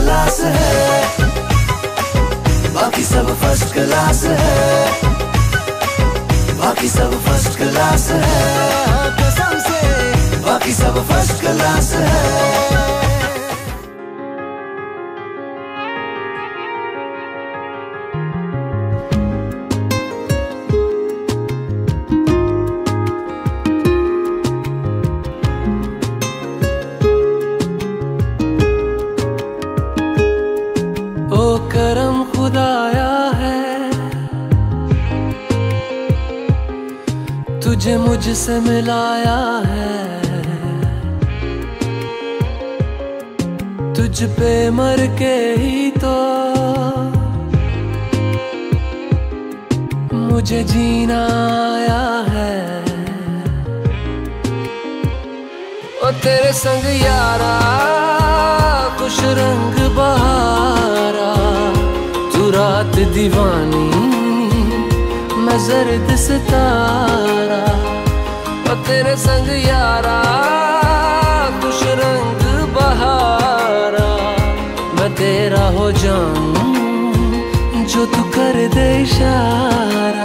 Class है, बाकी सब फर्स्ट क्लास है, बाकी सब फर्स्ट क्लास है, कसम से बाकी सब फर्स्ट क्लास है। ओ करम खुदाया है, तुझे मुझसे मिलाया है, तुझ पे मर के ही तो मुझे जीना आया है। ओ तेरे संग यारा खुश रंग बहारा, तू रात दीवानी मैं जर्द सितारा। ओ तेरे संग यारा खुश रंग बहारा, मैं तेरा हो जाऊं जो तू कर दे इशारा।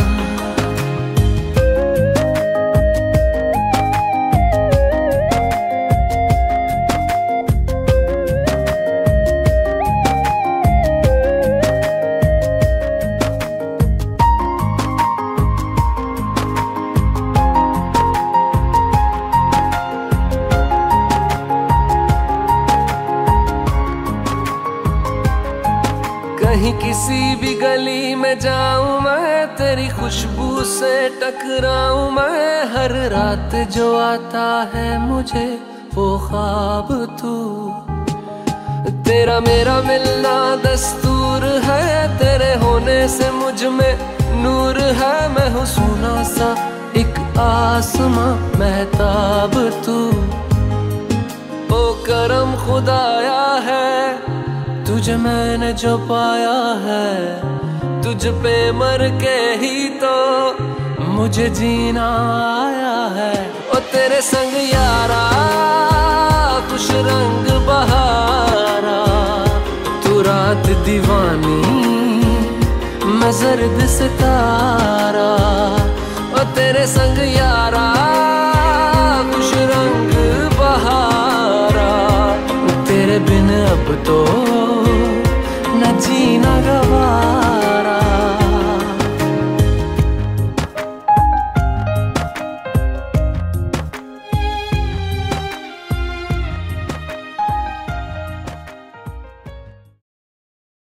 कहीं किसी भी गली में जाऊं मैं, तेरी खुशबू से टकराऊं मैं, हर रात जो आता है मुझे वो ख्वाब तू। तेरा मेरा मिलना दस्तूर है, तेरे होने से मुझ में नूर है, मैं हूँ सोना सा एक आसमां महताब तू। ओ करम खुदाया है, तुझे मैंने जो पाया है, तुझ पे मर के ही तो मुझे जीना आया है। ओ तेरे संग यारा खुश रंग बहारा, तू रात दीवानी मैं जर्द सितारा। ओ तेरे संग यारा खुश रंग बहारा, तेरे बिन अब तो